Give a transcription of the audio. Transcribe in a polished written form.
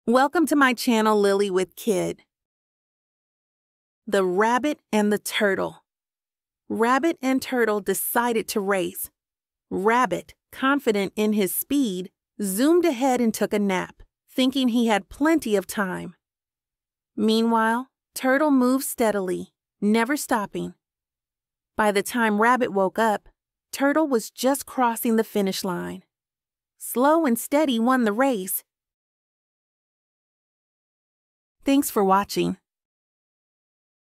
Welcome to my channel, Lily with Kid. The Rabbit and the Turtle. Rabbit and Turtle decided to race. Rabbit, confident in his speed, zoomed ahead and took a nap, thinking he had plenty of time. Meanwhile, Turtle moved steadily, never stopping. By the time Rabbit woke up, Turtle was just crossing the finish line. Slow and Steady won the race. Thanks for watching.